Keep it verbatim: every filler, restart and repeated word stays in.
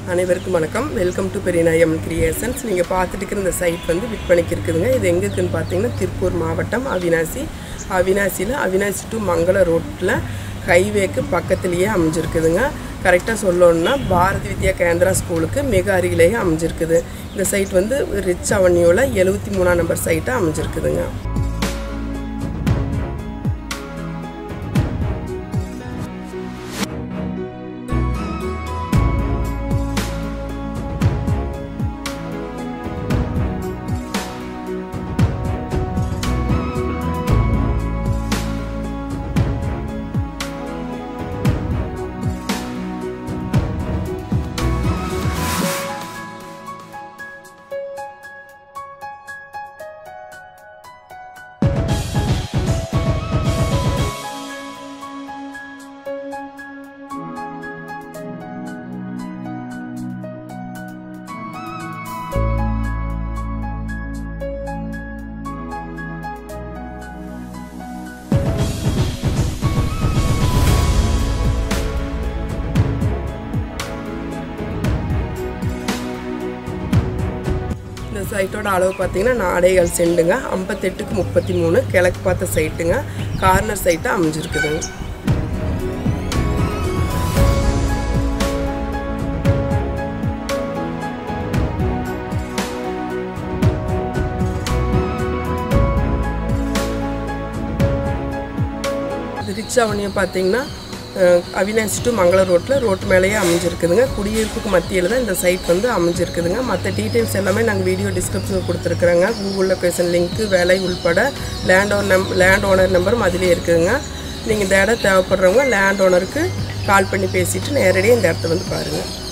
அனைவருக்கும் வணக்கம். Welcome to Periyanayagam creations. நீங்கள் பார்த்துட்டு இருக்கிற இந்த சைட் வந்து விற்பனைக்கு இருக்குதுங்க. இது எங்கே இருக்குதுன்னு பார்த்தீங்கன்னா திருப்பூர் மாவட்டம் அவினாசி. அவினாசியில் அவினாசி டு மங்கள ரோட்டில் ஹைவேக்கு பக்கத்துலேயே அமைஞ்சிருக்குதுங்க. கரெக்டாக சொல்லணுன்னா பாரதி வித்யா கேந்திரா ஸ்கூலுக்கு மிக அருகிலேயே அமைஞ்சிருக்குது. இந்த சைட் வந்து ரிச் அவென்யூவில் எழுபத்தி மூணாம் நம்பர் சைட்டாக அமைஞ்சிருக்குதுங்க. இந்த சைட்டோட அளவு பார்த்தீங்கன்னா நாடேகால் செண்டுங்க. ஐம்பத்தெட்டுக்கு முப்பத்தி மூணு கிழக்கு பார்த்த சைட்டுங்க. கார்னர் சைட்டாக அமைஞ்சிருக்குதுங்க. ரிச் அவென்யூ பார்த்தீங்கன்னா அவினாசி டு மங்கள ரோட்டில் ரோட்டு மேலேயே அமைஞ்சிருக்குதுங்க. குடியிருப்புக்கு மத்தியில் தான் இந்த சைட் வந்து அமைஞ்சிருக்குதுங்க. மற்ற டீட்டெயில்ஸ் எல்லாமே நாங்கள் வீடியோ டிஸ்கிரிப்ஷனில் கொடுத்துருக்குறோங்க. கூகுள் லொக்கேஷன் லிங்க்கு, விலை உள்பட லேண்ட் ஓனர் நம் லேண்ட் ஓனர் நம்பரும் அதிலே இருக்குதுங்க. நீங்கள் இந்த இடம் தேவைப்படுறவங்க லேண்ட் ஓனருக்கு கால் பண்ணி பேசிவிட்டு நேரடியாக இந்த இடத்த வந்து பாருங்கள்.